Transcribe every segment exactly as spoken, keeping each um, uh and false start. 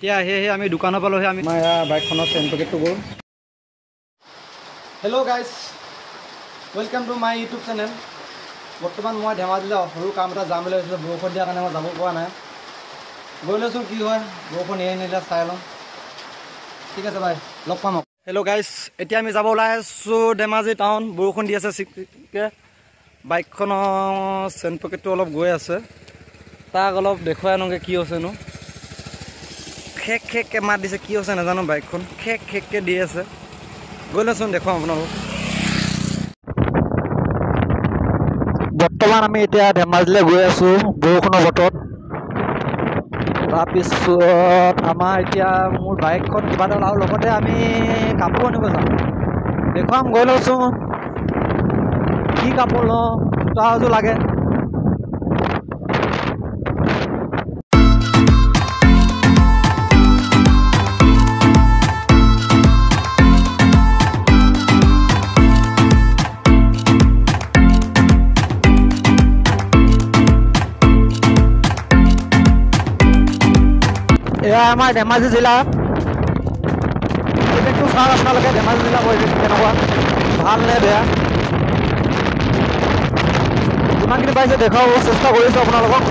এতিয়া সেয়েহে আমি দোকানৰ পৰা লৈ আমি বাইকখনৰ চেইন পকেটটো গ'ল। Hello' guys, welcome to my YouTube channel. বৰ্তমান মই ধেমাজিলৈ সৰু কাম এটা যাম বুলি ভাবিছিলোঁ, বৰষুণ দিয়াৰ কাৰণে মই যাব পৰা নাই। গৈ লৈছোঁ, কি হয় বৰষুণ এৰি নিদিলে চাই লওঁ। ঠিক আছে বাই, লগ পাম। হেল্ল' গাইজ, এতিয়া আমি যাব ওলাই আছোঁ ধেমাজি টাউন। বৰষুণ দি আছে চিকচিককৈ। বাইকখনৰ চেইন পকেটটো অলপ গৈ আছে, তাক অলপ দেখুৱাই আনোগৈ কি হৈছেনো। খেক খেককৈ মাত দিছে, কি হৈছে নাজানো, বাইকখন খেক খেককৈ দি আছে। গৈ লওঁচোন, দেখুৱাম আপোনালোক। বৰ্তমান আমি এতিয়া ধেমাজিলৈ গৈ আছোঁ বৰষুণৰ বতৰত। তাৰপিছত আমাৰ এতিয়া মোৰ বাইকখন কিবা এটা আৰু লগতে আমি কাপোৰ আনিব যাম, দেখুৱাম। গৈ লৈছোঁ, কি কাপোৰ লওঁ, জোতা এযোৰ লাগে। এয়া আমাৰ ধেমাজি জিলা। পৰিৱেশটো চাওক আপোনালোকে, ধেমাজি জিলা পৰিৱেশ কেনেকুৱা, ভাল নে বেয়া। যিমানখিনি পাইছে দেখুৱাব চেষ্টা কৰিছোঁ আপোনালোকক।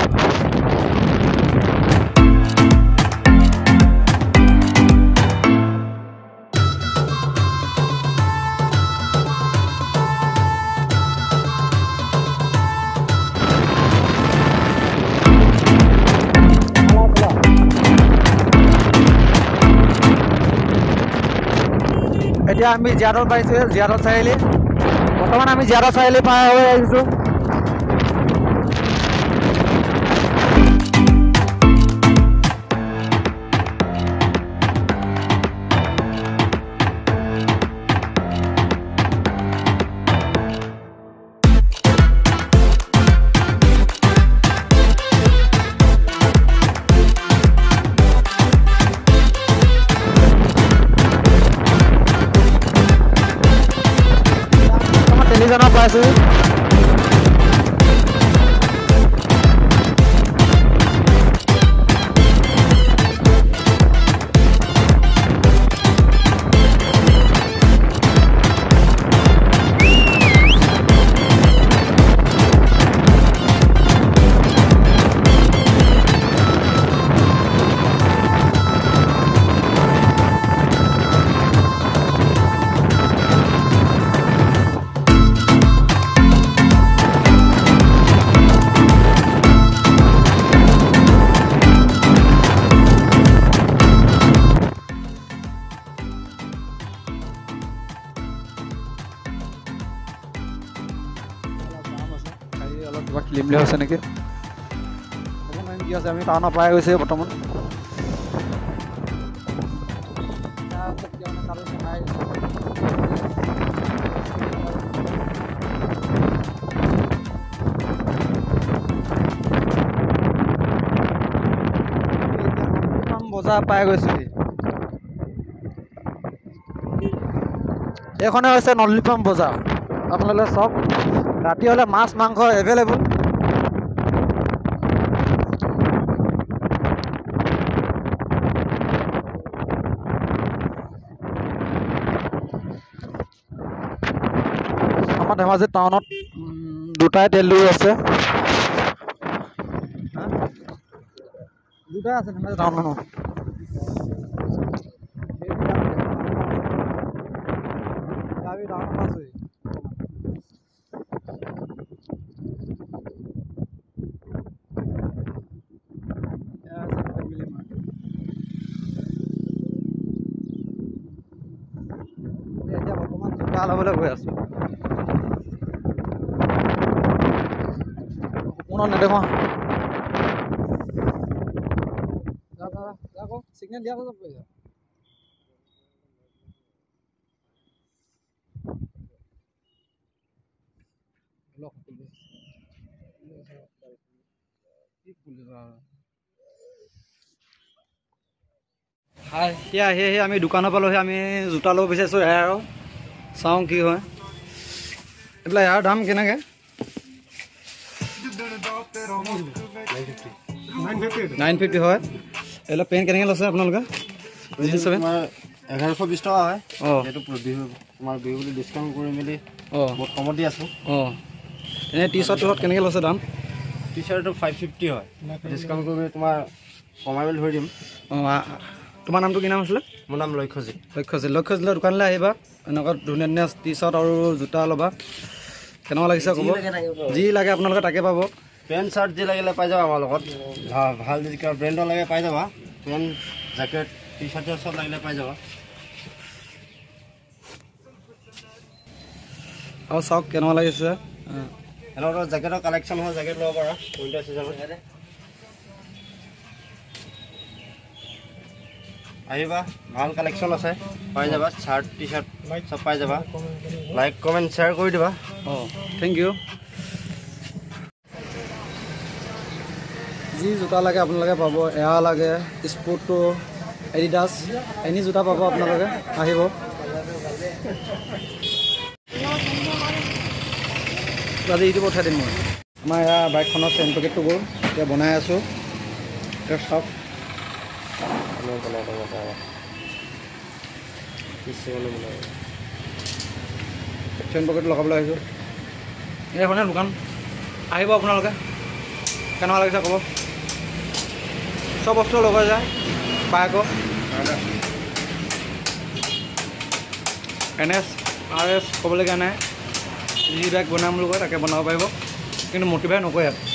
এতিয়া আমি জিয়াদত পাইছোঁ, জিয়াদত চাৰিআলি। বৰ্তমান আমি জিয়াদত চাৰিআলি পাৰ হৈ আহিছোঁ। টেলিজনৰ পাইছোঁ। অলপ কিবা খেলিমেলি হৈছে নেকি, ক'ব নোৱাৰিম কি আছে। আমি টাউনৰ পৰাই গৈছে বৰ্তমান। বজাৰ পাই গৈছোঁ। এইখনে হৈছে নললিপাম বজাৰ। আপোনালোকে চাওক, ৰাতি হ'লে মাছ মাংস এভেইলেবল। আমাৰ ধেমাজি টাউনত দুটাই তেল আছে, দুটাই আছে ধেমাজি টাউনত। আমি টাউনত আছোঁ। এতিয়া বৰ্তমান জোতা ল'বলৈ গৈ আছোঁ। কোনো নেদেখোঁ, চিগনেল দিয়া যাব। হাই, এতিয়া সেয়েহে আমি দোকানৰ পৰা লৈ আমি জোতা ল'ব বিচাৰিছোঁ এয়াৰৰ। চাওঁ কি হয়। এইবিলাক এয়াৰৰ দাম কেনেকৈ? নাইন ফিফটি হয়। এইবিলাক পেণ্ট কেনেকৈ লৈছে আপোনালোকে? তোমাৰ এঘাৰশ বিছ টকা হয়। অঁ এইটো বিহু তোমাৰ বিহু বুলি ডিছকাউণ্ট কৰি মেলি অঁ বহুত কমত দি আছোঁ। অঁ এনেই টি চাৰ্টটোত কেনেকৈ লৈছে দাম? টি চাৰ্টটো ফাইভ ফিফটি হয়, ডিছকাউণ্ট কৰি তোমাৰ কমাই মেলি ধৰি দিম। অঁ তোমাৰ নামটো কি নাম আছিলে? মোৰ নাম লক্ষ্যজিৎ। লক্ষ্যজিৎ লক্ষ্যজিৎৰ দোকানলৈ আহিবা, এনেকুৱা ধুনীয়া ধুনীয়া টি চাৰ্ট আৰু জোতা ল'বা। কেনেকুৱা লাগিছে ক'ব, যি লাগে আপোনালোকে তাকে পাব। পেণ্ট চাৰ্ট যি লাগিলে পাই যাবা আমাৰ লগত, ভাল যদি কিবা ব্ৰেণ্ডৰ লাগে পাই যাবা। পেণ্ট জেকেট টি চাৰ্ট চব লাগিলে পাই যাবা। আৰু চাওক কেনেকুৱা লাগিছে, এনেকুৱা জেকেটৰ কালেকশ্যন হয়, জেকেট ল'ব পাৰা উইণ্টাৰ ছিজনত। আহিবা, ভাল কালেকশ্যন আছে, পাই যাবা। চাৰ্ট টি চাৰ্ট চব পাই যাবা। লাইক কমেণ্ট শ্বেয়াৰ কৰি দিবা। অঁ থেংক ইউ। যি জোতা লাগে আপোনালোকে পাব, এয়া লাগে স্পৰ্টটো এডিডাছ, এনি জোতা পাব আপোনালোকে, আহিব। আজি ইটো পঠাই দিম মই। আমাৰ এয়া বাইকখনৰ চেইন পকেটটো গ'ল, এতিয়া বনাই আছোঁ। এতিয়া চাওক চেইন পকেট লগাবলৈ আহিছোঁ। এইখনে দোকান, আহিব আপোনালোকে। কেনেকুৱা লাগিছে ক'ব, চব বস্তু লগাই যায় বাইকৰ। এন এছ আৰ এছ ক'বলগীয়া নাই, যি বাইক বনাম বুলি কয় তাকে বনাব পাৰিব, কিন্তু মটিফাই নকৰে ইয়াত।